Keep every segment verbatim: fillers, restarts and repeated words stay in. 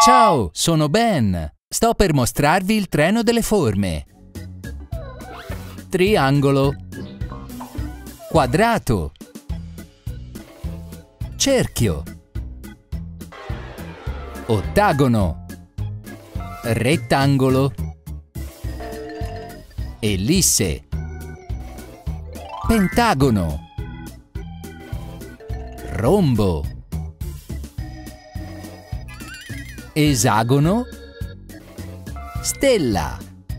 Ciao, sono Ben. Sto per mostrarvi il treno delle forme. Triangolo. Quadrato. Cerchio. Ottagono. Rettangolo. Ellisse. Pentagono. Rombo. Esagono. Stella.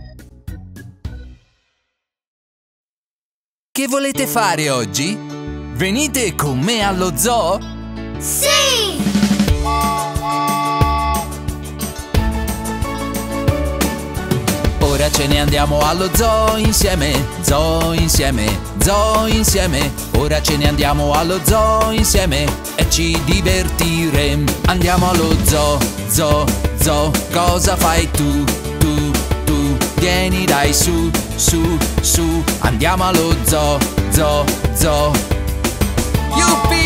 Che volete fare oggi? Venite con me allo zoo? Sì! Ora ce ne andiamo allo zoo insieme, zoo insieme, zoo insieme. Ora ce ne andiamo allo zoo insieme e ci divertiremo. Andiamo allo zoo, zoo, zoo. Cosa fai tu, tu, tu? Vieni dai su, su, su. Andiamo allo zoo, zoo, zoo. Yuppie!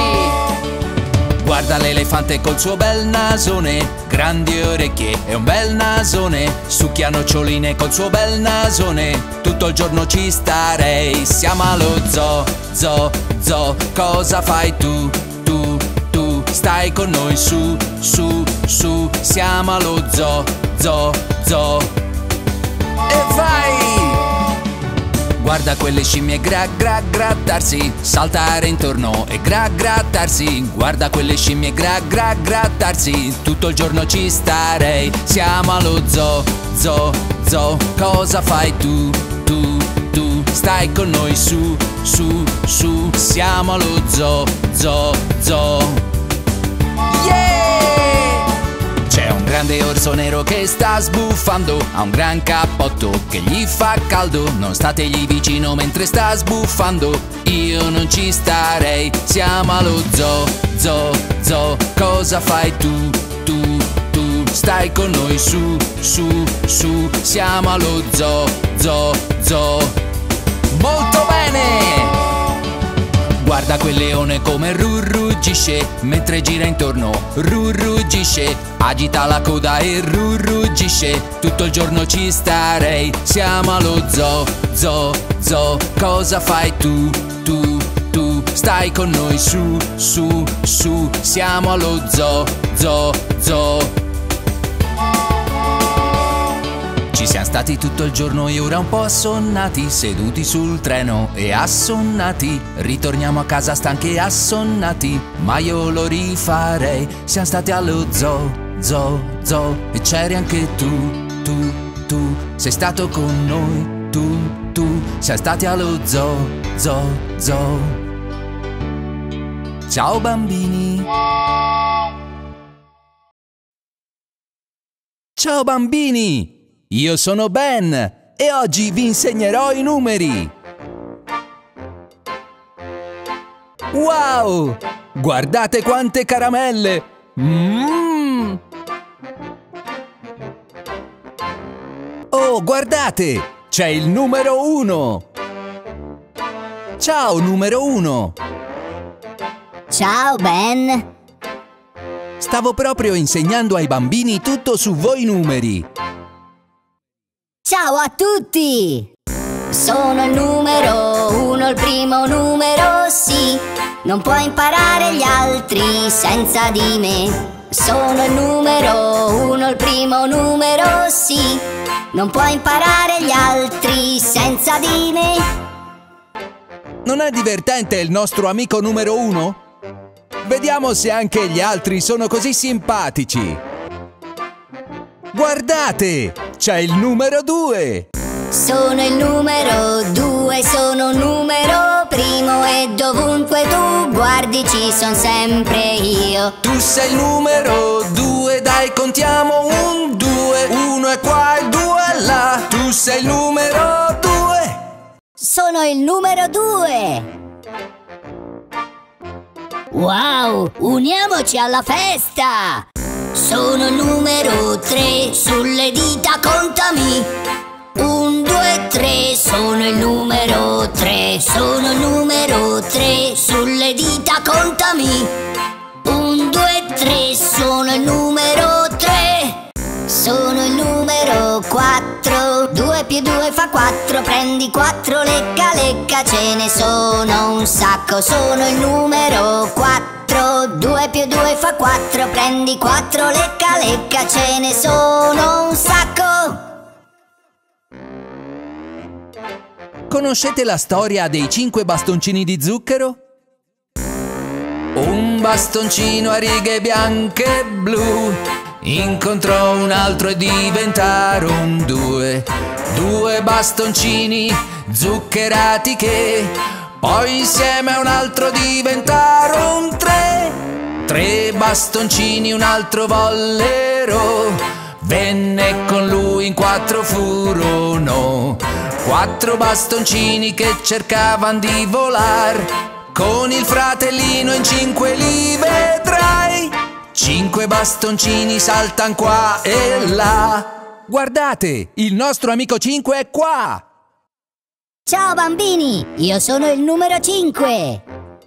Guarda l'elefante col suo bel nasone, grandi orecchie e un bel nasone. Succhia noccioline col suo bel nasone, tutto il giorno ci starei. Siamo allo zoo, zoo, zoo. Cosa fai tu, tu, tu? Stai con noi su, su, su. Siamo allo zoo, zoo, zoo. E vai! Guarda quelle scimmie gra gra grattarsi, saltare intorno e gra grattarsi. Guarda quelle scimmie gra gra grattarsi, tutto il giorno ci starei. Siamo allo zoo, zoo, zoo. Cosa fai tu, tu, tu? Stai con noi su, su, su. Siamo allo zoo, zoo, zoo. Yeah! C'è un grande orso nero che sta sbuffando, ha un gran cappotto che gli fa caldo. Non stategli vicino mentre sta sbuffando, io non ci starei. Siamo allo zoo, zoo, zoo. Cosa fai tu, tu, tu? Stai con noi su, su, su. Siamo allo zoo, zoo, zoo. Molto bene! Guarda quel leone come rurrugisce, mentre gira intorno rurrugisce. Agita la coda e rurrugisce, tutto il giorno ci starei. Siamo allo zoo, zoo, zoo. Cosa fai tu, tu, tu? Stai con noi su, su, su. Siamo allo zoo, zoo, zoo. Ci siamo stati tutto il giorno e ora un po' assonnati, seduti sul treno e assonnati. Ritorniamo a casa stanchi e assonnati, ma io lo rifarei. Siamo stati allo zoo, zoo, zoo. E c'eri anche tu, tu, tu. Sei stato con noi, tu, tu. Siamo stati allo zoo, zoo, zoo. Ciao bambini. Ciao bambini! Io sono Ben e oggi vi insegnerò i numeri. Wow! Guardate quante caramelle! Mmm! Oh, guardate! C'è il numero uno! Ciao, numero uno! Ciao, Ben! Stavo proprio insegnando ai bambini tutto su voi numeri. Ciao a tutti! Sono il numero uno, il primo numero, sì. Non puoi imparare gli altri senza di me. Sono il numero uno, il primo numero, sì. Non puoi imparare gli altri senza di me. Non è divertente il nostro amico numero uno? Vediamo se anche gli altri sono così simpatici. Guardate! C'è il numero due! Sono il numero due, sono un numero primo e dovunque tu guardi ci son sempre io. Tu sei il numero due, dai contiamo un, due, uno è qua e due è là. Tu sei il numero due! Sono il numero due! Wow, uniamoci alla festa! Sono il numero tre, sulle dita contami. Un, due, tre, sono il numero tre. Sono il numero tre, sulle dita contami. Un, due, tre, sono il numero tre. sono il numero quattro. Due più due fa quattro, prendi quattro, lecca lecca, ce ne sono un sacco. Sono il numero quattro. Due più due fa quattro, prendi quattro, lecca lecca, ce ne sono un sacco. Conoscete la storia dei cinque bastoncini di zucchero? Un bastoncino a righe bianche e blu incontrò un altro e diventarono due. Due bastoncini zuccherati che poi insieme a un altro diventarono tre. Tre bastoncini un altro vollero, venne con lui in quattro furono. Quattro bastoncini che cercavan di volar, con il fratellino in cinque li vedrai. Cinque bastoncini saltan qua e là. Guardate, il nostro amico cinque è qua! Ciao bambini, io sono il numero cinque.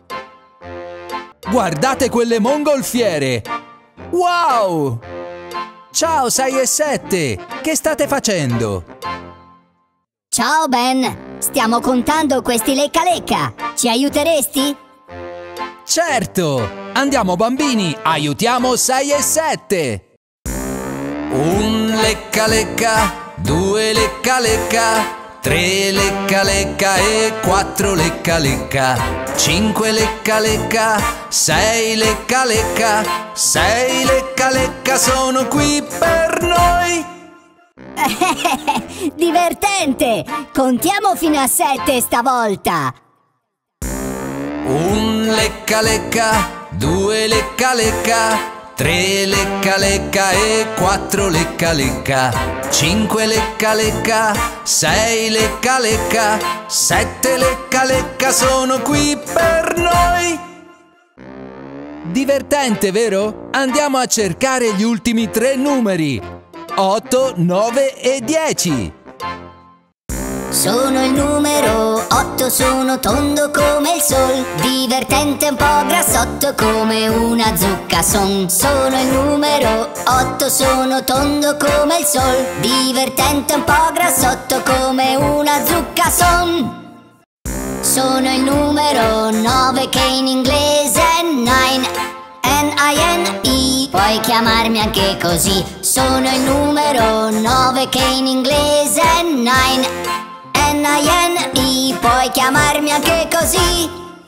Guardate quelle mongolfiere! Wow! Ciao sei e sette, che state facendo? Ciao Ben, stiamo contando questi lecca lecca. Ci aiuteresti? Certo! Andiamo bambini, aiutiamo sei e sette! Un lecca lecca, due lecca lecca, tre lecca lecca e quattro lecca lecca, cinque lecca lecca, sei lecca lecca, sei lecca lecca sono qui per noi! Divertente! Contiamo fino a sette stavolta! Un lecca lecca, due lecca lecca, tre lecca lecca e quattro lecca lecca, cinque lecca lecca, sei lecca lecca, sette lecca lecca sono qui per noi! Divertente, vero? Andiamo a cercare gli ultimi tre numeri! otto, nove e dieci. Sono il numero otto, sono tondo come il sol, divertente un po' grassotto come una zucca son. Sono il numero otto, sono tondo come il sol, divertente un po' grassotto come una zucca son. Sono il numero nove che in inglese è nine, N I N E, puoi chiamarmi anche così. Sono il numero nove che in inglese è nine, N I N E, puoi chiamarmi anche così.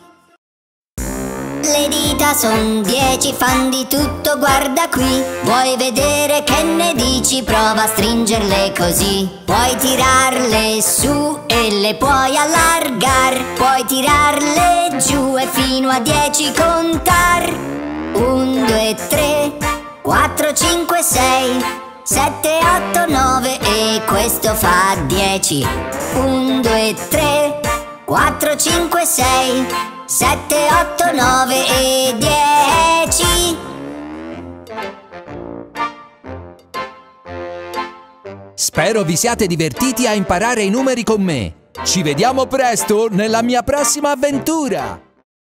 Le dita son dieci, fan di tutto, guarda qui. Vuoi vedere che ne dici? Prova a stringerle così. Puoi tirarle su e le puoi allargar, puoi tirarle giù e fino a dieci contar. Un, due, tre, quattro, cinque, sei, sette, otto, nove e questo fa dieci. Un, due, tre, quattro, cinque, sei, sette, otto, nove e dieci. Spero vi siate divertiti a imparare i numeri con me. Ci vediamo presto nella mia prossima avventura!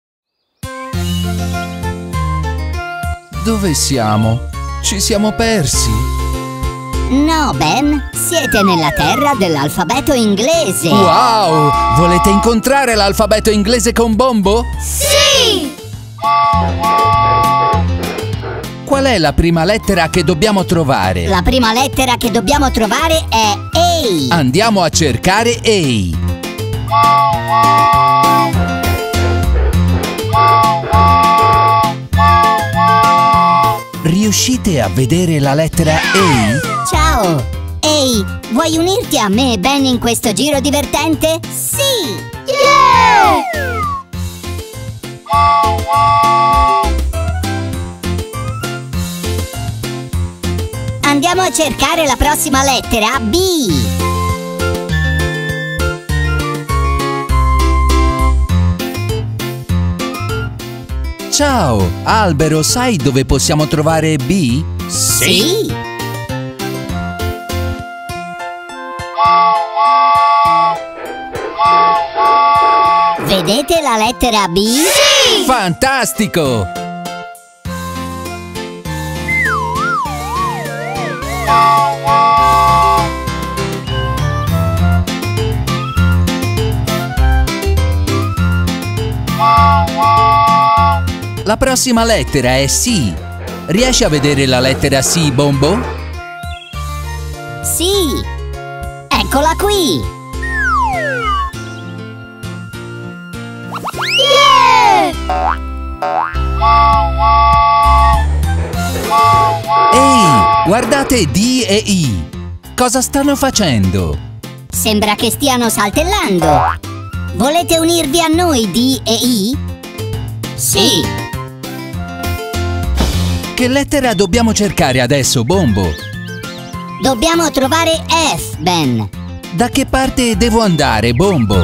Dove siamo? Ci siamo persi? No, Ben, siete nella terra dell'alfabeto inglese. Wow! Volete incontrare l'alfabeto inglese con Bombo? Sì! Qual è la prima lettera che dobbiamo trovare? La prima lettera che dobbiamo trovare è A. Andiamo a cercare A. Riuscite a vedere la lettera A? Ciao! Ehi, vuoi unirti a me e Ben in questo giro divertente? Sì! Yeah! Andiamo a cercare la prossima lettera, B. Ciao, Albero, sai dove possiamo trovare B? Sì! Vedete la lettera B? Sì! Fantastico! La prossima lettera è C. Riesci a vedere la lettera C, Bombo? Sì! Eccola qui! Yeah! Ehi, guardate D e I! Cosa stanno facendo? Sembra che stiano saltellando! Volete unirvi a noi D e I? Sì! Che lettera dobbiamo cercare adesso, Bombo? Dobbiamo trovare F, Ben! Da che parte devo andare, Bombo?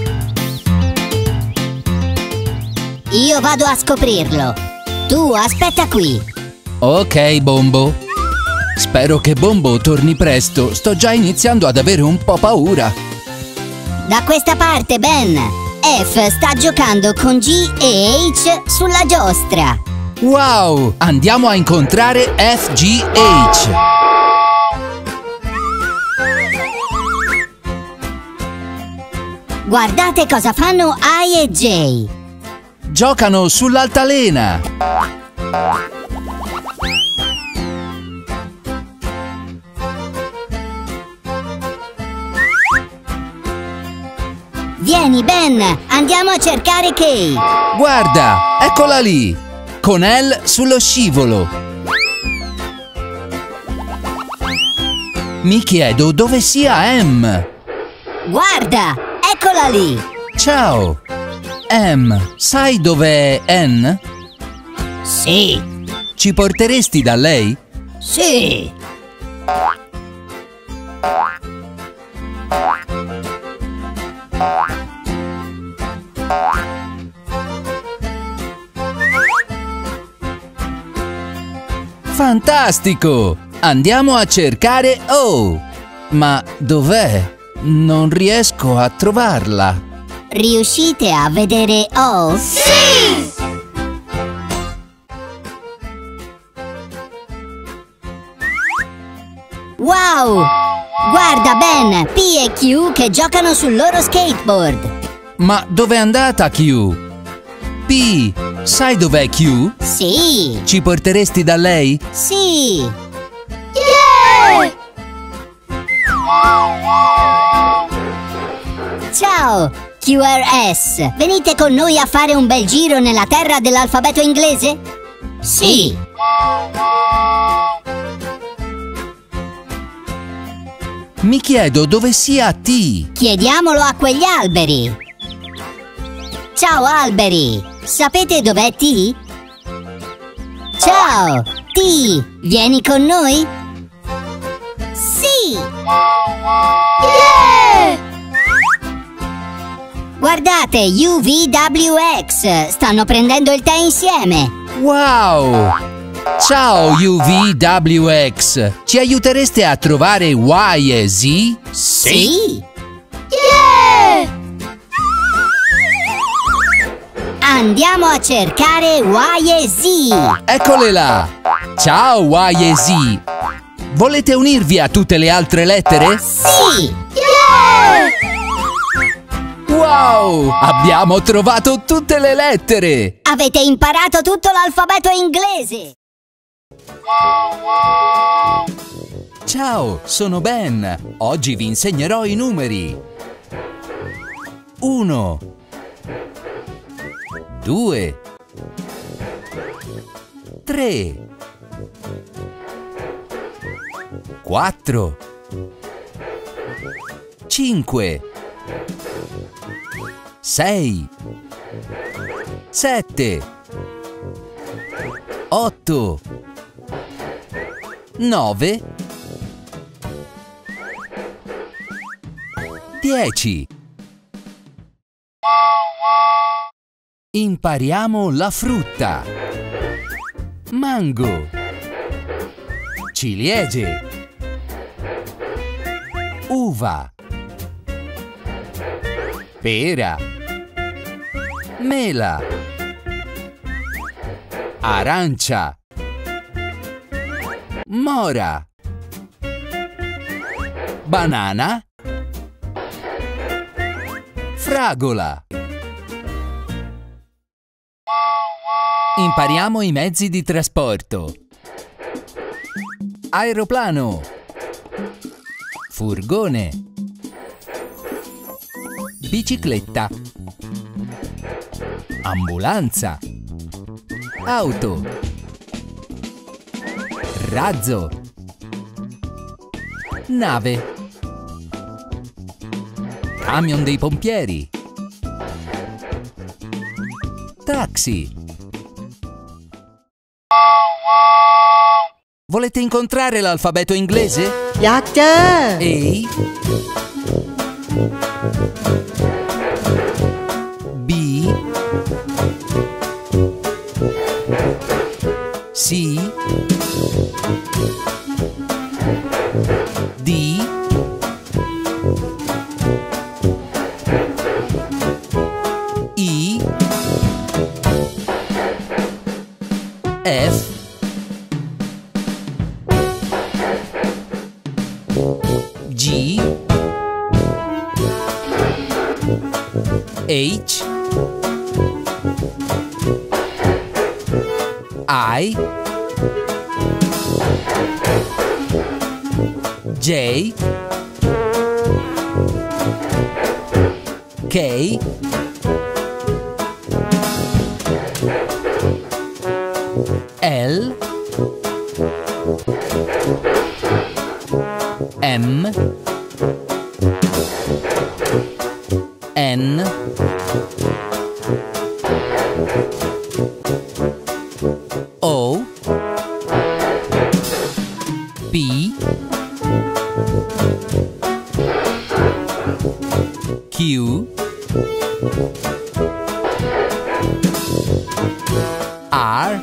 Io vado a scoprirlo! Tu aspetta qui! Ok, Bombo. Spero che Bombo torni presto, sto già iniziando ad avere un po' paura. Da questa parte, Ben! F sta giocando con G e H sulla giostra! Wow! Andiamo a incontrare F G H! Guardate cosa fanno I e J! Giocano sull'altalena! Vieni, Ben! Andiamo a cercare Kay! Guarda! Eccola lì! Con L sullo scivolo! Mi chiedo dove sia M! Guarda! Eccola lì! Ciao! M, sai dov'è N? Sì! Ci porteresti da lei? Sì! Fantastico! Andiamo a cercare O! Ma dov'è? Non riesco a trovarla. Riuscite a vedere O? Sì! Wow! Guarda, Ben! P e Q che giocano sul loro skateboard! Ma dov'è andata Q? P, sai dov'è Q? Sì! Ci porteresti da lei? Sì! Yeah! Ciao! Q R S! Venite con noi a fare un bel giro nella terra dell'alfabeto inglese? Sì! Mi chiedo dove sia T. Chiediamolo a quegli alberi! Ciao alberi! Sapete dov'è T? Ciao! T! Vieni con noi? Sì! Yeah! Guardate, U V W X! Stanno prendendo il tè insieme! Wow! Ciao U V W X! Ci aiutereste a trovare Y e Z? Sì! Yeah! Andiamo a cercare Y e Z! Eccole là! Ciao Y e Z! Volete unirvi a tutte le altre lettere? Sì! Yeah! Wow! Abbiamo trovato tutte le lettere! Avete imparato tutto l'alfabeto inglese! Ciao, sono Ben. Oggi vi insegnerò i numeri. Uno. Due. Tre. Quattro. Cinque. Sei. Sette. Otto. Nove. Dieci. Impariamo la frutta. Mango. Ciliegie. Uva. Pera. Mela. Arancia. Mora. Banana. Fragola. Impariamo i mezzi di trasporto. Aeroplano. Furgone. Bicicletta. Ambulanza. Auto. Razzo. Nave. Camion dei pompieri. Taxi. Volete incontrare l'alfabeto inglese? อยากเจอ A B C D E F G H I J K L M N O P Q R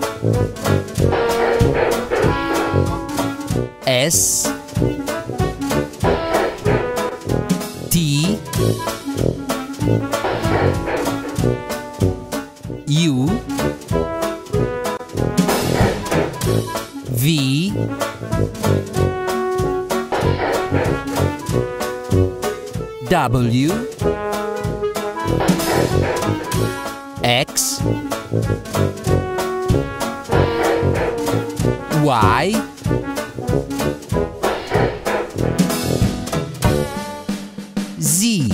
S T U V W X Y Z.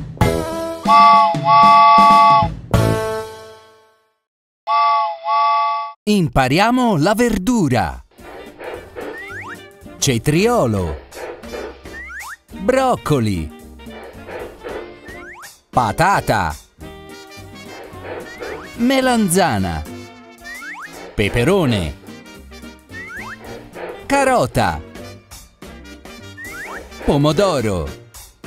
Impariamo la verdura. Cetriolo. Broccoli. Patata. Melanzana. Peperone. Carota. Pomodoro.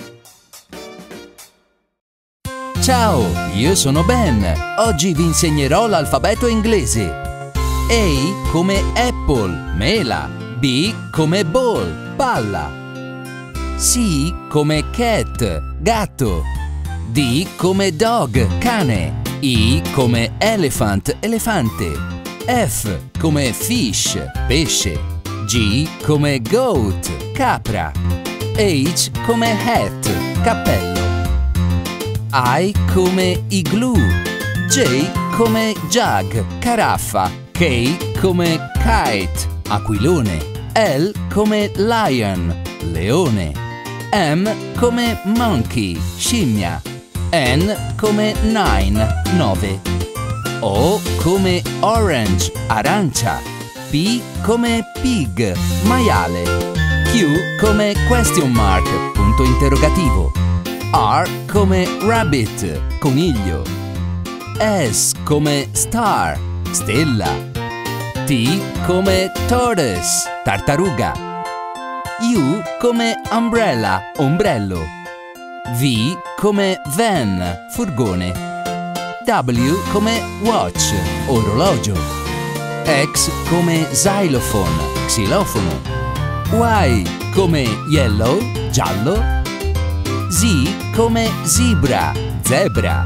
Ciao, io sono Ben. Oggi vi insegnerò l'alfabeto inglese. A come apple, mela. B come ball, palla. C come cat, gatto. D come dog, cane. E come elephant, elefante. F come fish, pesce. G come goat, capra. H come hat, cappello. I come igloo. J come jug, caraffa. K come kite, aquilone. L come lion, leone. M come monkey, scimmia. N come nine, nove. O come orange, arancia. P come pig, maiale. Q come question mark, punto interrogativo. R come rabbit, coniglio. S come star, stella. T come tortoise, tartaruga. U come umbrella, ombrello. V come van, furgone. W come watch, orologio. X come xylophone, xilofono. Y come yellow, giallo. Z come zebra, zebra.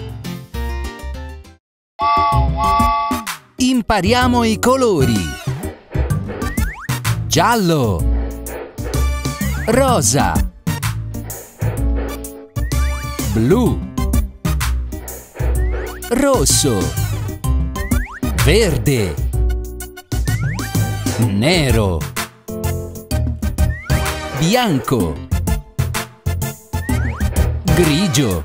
Impariamo i colori. Giallo. Rosa. Blu. Rosso. verde, nero, bianco, grigio,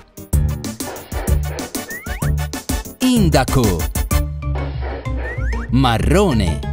indaco, marrone,